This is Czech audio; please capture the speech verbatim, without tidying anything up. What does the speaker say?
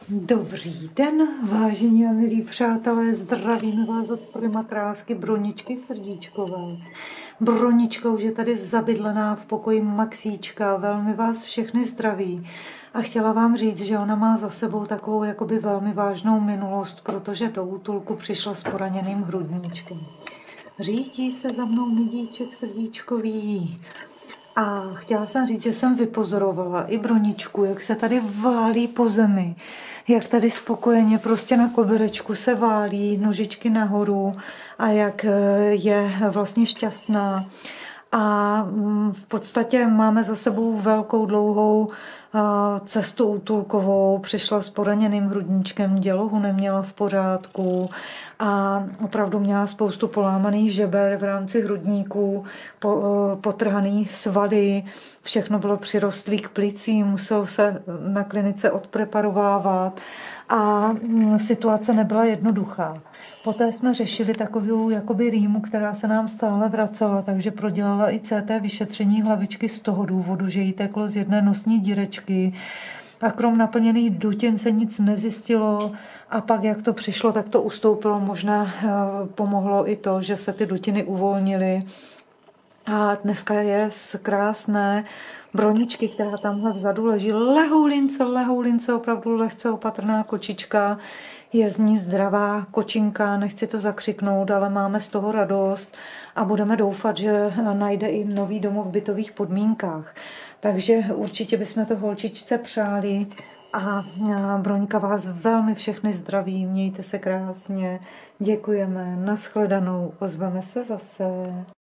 Dobrý den, vážení a milí přátelé, zdravíme vás od primakrásky Broničky Srdíčkové. Bronička už je tady zabydlená v pokoji Maxíčka, velmi vás všechny zdraví. A chtěla vám říct, že ona má za sebou takovou jakoby velmi vážnou minulost, protože do útulku přišla s poraněným hrudníčkem. Řítí se za mnou midíček srdíčkový. A chtěla jsem říct, že jsem vypozorovala i Broničku, jak se tady válí po zemi, jak tady spokojeně prostě na koberečku se válí, nožičky nahoru a jak je vlastně šťastná. A v podstatě máme za sebou velkou, dlouhou cestu útulkovou, přišla s poraněným hrudníčkem, dělohu neměla v pořádku a opravdu měla spoustu polámaných žeber v rámci hrudníků, potrhaný svaly, všechno bylo přirostlé k plicím, musel se na klinice odpreparovávat a situace nebyla jednoduchá. Poté jsme řešili takovou jakoby rýmu, která se nám stále vracela, takže prodělala i C T vyšetření hlavičky z toho důvodu, že jí teklo z jedné nosní dírečky a krom naplněných dutin se nic nezjistilo a pak, jak to přišlo, tak to ustoupilo. Možná pomohlo i to, že se ty dutiny uvolnily. A dneska je z krásné Broničky, která tamhle vzadu leží, lehoulince, lehoulince, opravdu lehce opatrná kočička, je z ní zdravá kočinka, nechci to zakřiknout, ale máme z toho radost a budeme doufat, že najde i nový domov v bytových podmínkách. Takže určitě bychom to holčičce přáli a Broňka vás velmi všechny zdraví, mějte se krásně, děkujeme, nashledanou, ozveme se zase.